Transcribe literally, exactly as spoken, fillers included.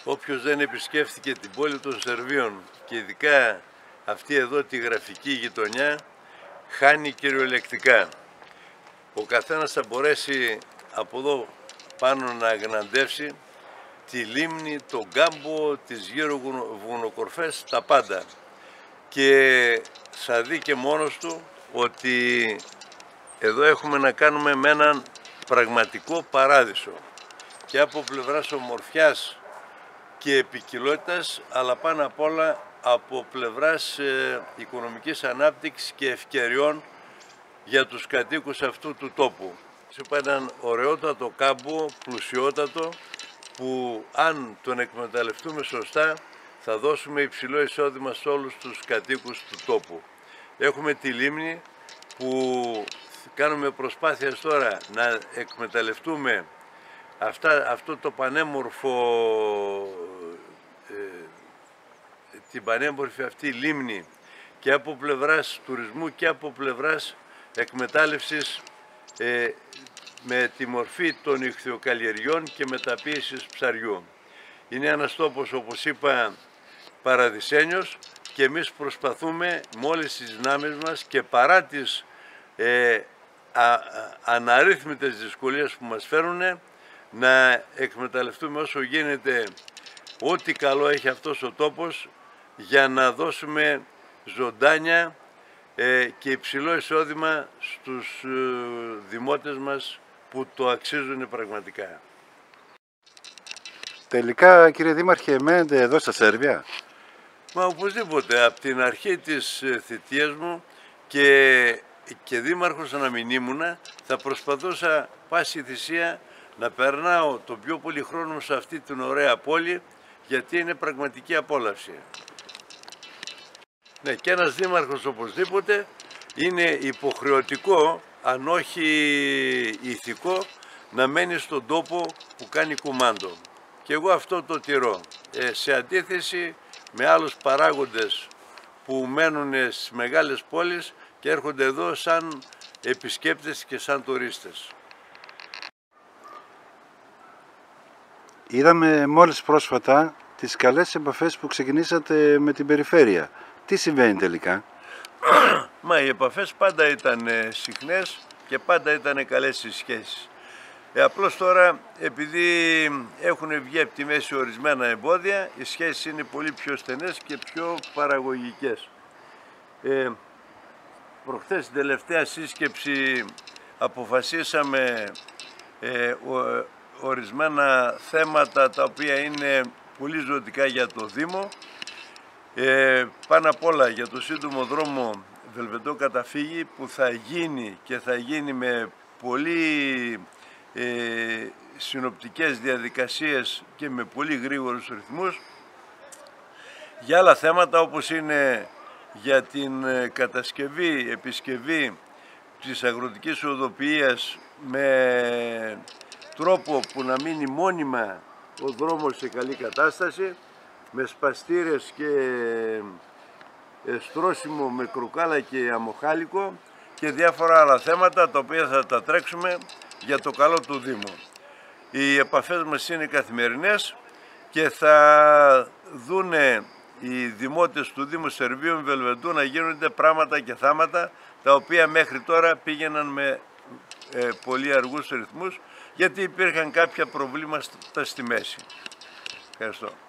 Όποιος δεν επισκέφθηκε την πόλη των Σερβίων και ειδικά αυτή εδώ τη γραφική γειτονιά, χάνει κυριολεκτικά. Ο καθένας θα μπορέσει από εδώ πάνω να αγναντεύσει τη λίμνη, τον κάμπο, τις γύρω βουνοκορφές, τα πάντα. Και θα δει και μόνος του ότι εδώ έχουμε να κάνουμε με έναν πραγματικό παράδεισο και από πλευράς ομορφιάς και επικοινότητας, αλλά πάνω απ' όλα από πλευράς ε, οικονομικής ανάπτυξης και ευκαιριών για τους κατοίκους αυτού του τόπου. Είπα έναν ωραιότατο κάμπο, πλουσιότατο, που αν τον εκμεταλλευτούμε σωστά θα δώσουμε υψηλό εισόδημα σε όλους τους κατοίκους του τόπου. Έχουμε τη λίμνη που κάνουμε προσπάθειες τώρα να εκμεταλλευτούμε αυτά, αυτό το πανέμορφο, ε, την πανέμορφη αυτή λίμνη και από πλευράς τουρισμού και από πλευράς εκμετάλλευσης ε, με τη μορφή των ιχθυοκαλλιεργιών και μεταποίησης ψαριού. Είναι ένας τόπος, όπως είπα, παραδεισένιος και εμείς προσπαθούμε με όλες τις δυνάμεις μας και παρά τις ε, α, α, αναρρύθμιτες δυσκολίες που μας φέρουν να εκμεταλλευτούμε όσο γίνεται ό,τι καλό έχει αυτός ο τόπος για να δώσουμε ζωντάνια ε, και υψηλό εισόδημα στους ε, δημότες μας που το αξίζουν πραγματικά. Τελικά, κύριε Δήμαρχε, μένετε εδώ στα Σέρβια? Μα οπωσδήποτε, από την αρχή της θητείας μου και, και δήμαρχος να μην ήμουνα, θα προσπαθούσα πάση θυσία να περνάω τον πιο πολύ χρόνο μου σε αυτή την ωραία πόλη, γιατί είναι πραγματική απόλαυση. Ναι, και ένας δήμαρχος οπωσδήποτε είναι υποχρεωτικό, αν όχι ηθικό, να μένει στον τόπο που κάνει κουμάντο. Και εγώ αυτό το τηρώ, ε, σε αντίθεση με άλλους παράγοντες που μένουν στις μεγάλες πόλεις και έρχονται εδώ σαν επισκέπτες και σαν τουρίστες. Είδαμε μόλις πρόσφατα τις καλές επαφές που ξεκινήσατε με την περιφέρεια. Τι συμβαίνει τελικά? Μα οι επαφές πάντα ήταν συχνές και πάντα ήταν καλές οι σχέσεις. Ε, απλώς τώρα, επειδή έχουν βγει από τη μέση ορισμένα εμπόδια, οι σχέσεις είναι πολύ πιο στενές και πιο παραγωγικές. Ε, προχθές στην τελευταία σύσκεψη αποφασίσαμε ε, ο, ορισμένα θέματα τα οποία είναι πολύ ζωτικά για το Δήμο. Ε, πάνω απ' όλα για το σύντομο δρόμο Βελβεντό Καταφύγη που θα γίνει και θα γίνει με πολύ ε, συνοπτικές διαδικασίες και με πολύ γρήγορους ρυθμούς. Για άλλα θέματα όπως είναι για την κατασκευή, επισκευή της αγροτικής οδοποιίας με τρόπο που να μείνει μόνιμα ο δρόμος σε καλή κατάσταση, με σπαστήρες και στρώσιμο με κρουκάλα και αμοχάλικο και διάφορα άλλα θέματα τα οποία θα τα τρέξουμε για το καλό του Δήμου. Οι επαφές μας είναι καθημερινές και θα δούνε οι δημότες του Δήμου Σερβίων Βελβεντού να γίνονται πράγματα και θάματα τα οποία μέχρι τώρα πήγαιναν με ε, πολύ αργούς ρυθμούς γιατί υπήρχαν κάποια προβλήματα στη μέση. Ευχαριστώ.